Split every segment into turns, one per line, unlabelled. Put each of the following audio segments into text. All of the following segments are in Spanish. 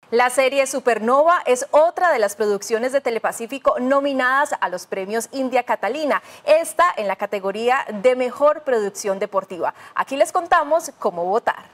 La serie Supernova es otra de las producciones de Telepacífico nominadas a los premios India Catalina, esta en la categoría de Mejor Producción Deportiva. Aquí les contamos cómo votar.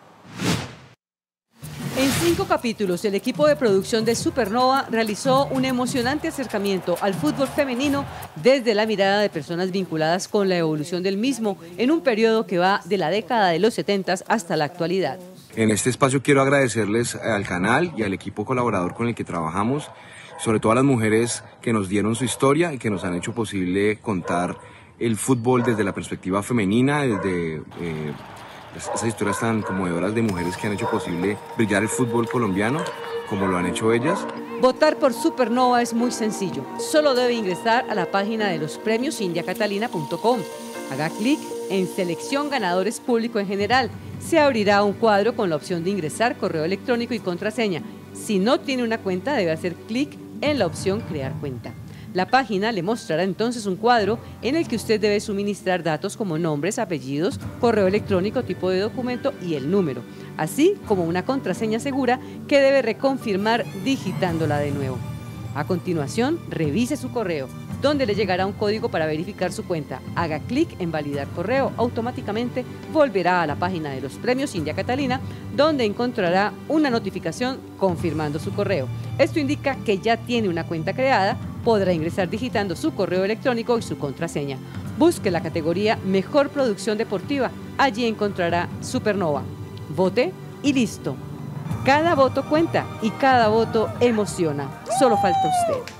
En 5 capítulos, el equipo de producción de Supernova realizó un emocionante acercamiento al fútbol femenino desde la mirada de personas vinculadas con la evolución del mismo en un periodo que va de la década de los 70 hasta la actualidad.
En este espacio quiero agradecerles al canal y al equipo colaborador con el que trabajamos, sobre todo a las mujeres que nos dieron su historia y que nos han hecho posible contar el fútbol desde la perspectiva femenina, desde esas historias tan conmovedoras de mujeres que han hecho posible brillar el fútbol colombiano, como lo han hecho ellas.
Votar por Supernova es muy sencillo. Solo debe ingresar a la página de los premios indiacatalina.com. Haga clic en Selección Ganadores Público en general. Se abrirá un cuadro con la opción de ingresar correo electrónico y contraseña. Si no tiene una cuenta, debe hacer clic en la opción Crear cuenta. La página le mostrará entonces un cuadro en el que usted debe suministrar datos como nombres, apellidos, correo electrónico, tipo de documento y el número, así como una contraseña segura que debe reconfirmar digitándola de nuevo. A continuación, revise su correo, donde le llegará un código para verificar su cuenta. Haga clic en validar correo, automáticamente volverá a la página de los premios India Catalina, donde encontrará una notificación confirmando su correo. Esto indica que ya tiene una cuenta creada, podrá ingresar digitando su correo electrónico y su contraseña. Busque la categoría Mejor Producción Deportiva, allí encontrará Supernova. Vote y listo. Cada voto cuenta y cada voto emociona. Solo falta usted.